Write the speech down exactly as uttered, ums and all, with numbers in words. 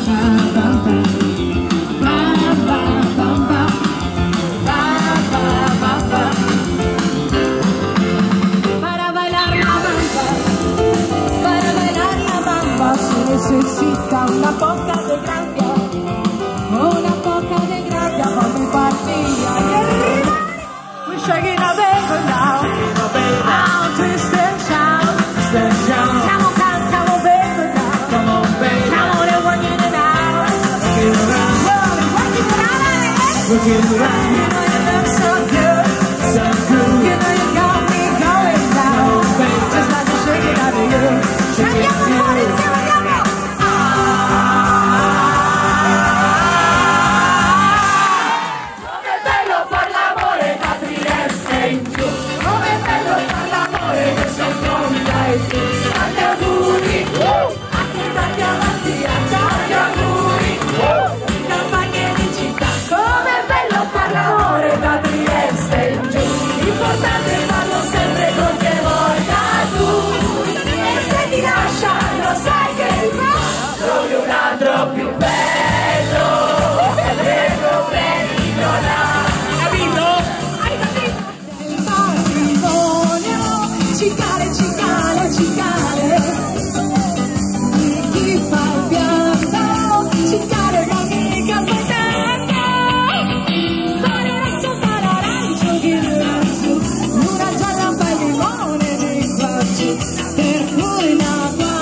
Necesita una poca de gracia, una poca de gracia para mi partida. We're shaking our baby now, now twist and shout, come on, come, come on, baby now, come on, baby, come on and work it out, working around, working around, working around. You know you look so good, so good. You know you got me going down, just like a shaking out of you, shaking out of you. Cicale, cicale, cicale, chi fa il piano, cicale non mica potente, fare adesso fare arancio, chi adesso, una gialla un paio di limone mi faccio, per cui una